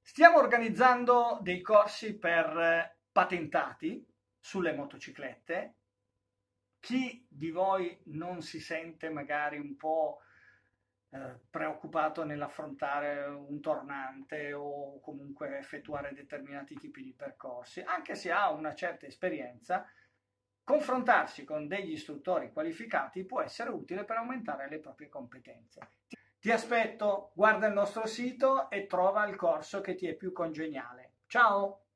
Stiamo organizzando dei corsi per patentati sulle motociclette. Chi di voi non si sente magari un po' preoccupato nell'affrontare un tornante o comunque effettuare determinati tipi di percorsi, anche se ha una certa esperienza, confrontarsi con degli istruttori qualificati può essere utile per aumentare le proprie competenze. Ti aspetto, guarda il nostro sito e trova il corso che ti è più congeniale. Ciao!